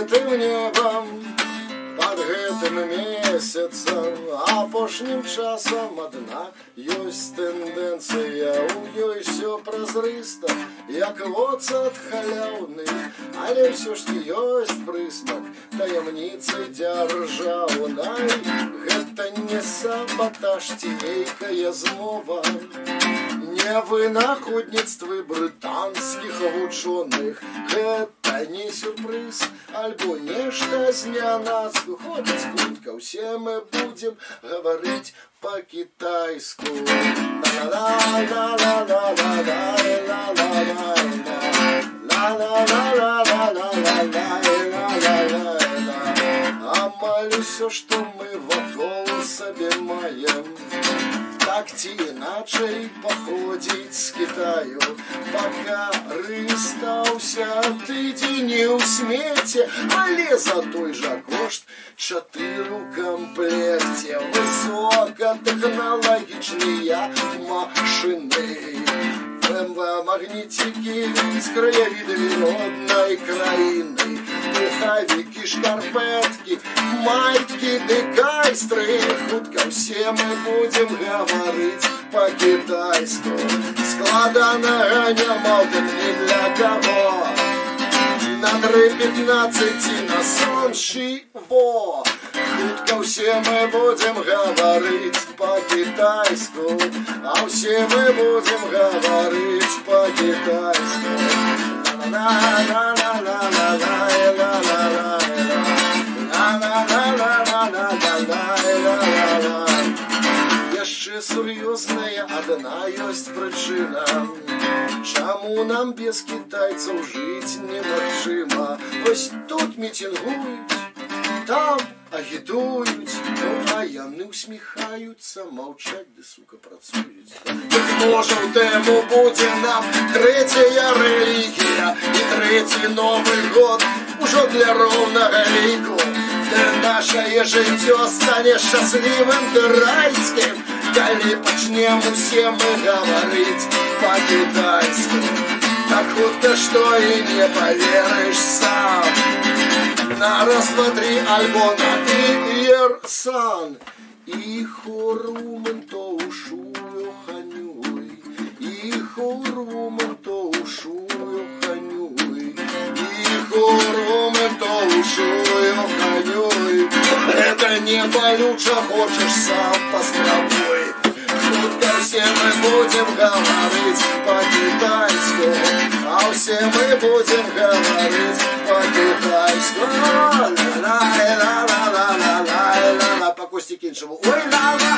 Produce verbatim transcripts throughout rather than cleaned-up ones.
адкрытым небам, под гэтым месяцам. Апошнім часам адна ёсць тэндэнцыя, у ёй всё празрыста, як воцат халяўны, але ўсё ж ёсць прысмак таямніцы дзяржаўнай. Гэта не сабатаж ці нейкая змова, не вынаходніцтвы брытанскіх вучоных. Гэта не сюрпрыз, альбо нешта знянацку. Хопіць хутка, усе мы будзем гаварыць па-кітайску. Амаль усё, што мы вакол сабе маем, так ці іначай паходзіць з Кітаю. Пакарыстаўся тыдзень не ў смеце, але за той жа кошт чатыры ў камплекце. Высокатэхналагічныя машыны, бэ эм вэ магнітікі з краявідамі роднай краіны, пухавікі, шкарпэткі, майкі ды кайстры. Хутка ўсе мы будзем гаварыць па-кітайску. Складанага няма ні для каго, на тры пятнаццаці на сонші во. Хутка ўсе мы будзем гаварыць па-кітайску, а ўсе мы будзем гаварыць па-кітайску. Яшчэ сур'ёзная адна ёсць прычына, чаму нам без кітайцаў жыць немагчыма. Вось тут мітингуюць, там агітуюць, ну а яны усміхаюцца, маўчаць ды сука працуюць. Так можа ў тэму будзе нам трэцяя рэлігія і трэці новы год ужо для роўнага ліку. Ды нашае жыццё стане шчаслівым ды райскім, калі пачнем усе мы гаварыць па-кітайску. Так хутка, што і не паверыш сам. На раз, два, три, альбо на иерсан. И хорумын то ушую ханюй, и хорумын то ушую ханюй, и хорумын то ушую ханюй. Это не болюча, хочешь сам попробуй. Хутка все мы будем говорить по-китайски, а все мы будем говорить по-китайски. Ла-ла-ла-ла-ла-ла-ла-ла-ла. По Косте Киншеву. Ой, ла-ла!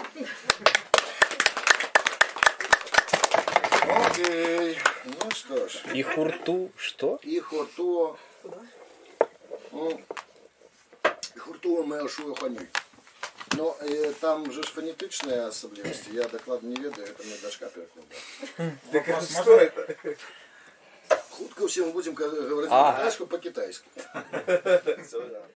Окей. Ну что ж. И хурту что? И хурту. Ну, и хурту мы ашую ханюй. Но э, там же фонетичные особливости, я докладно не ведаю, это мне дошка перекладывает. Так что это? Хутко все мы будем говорить по-китайски.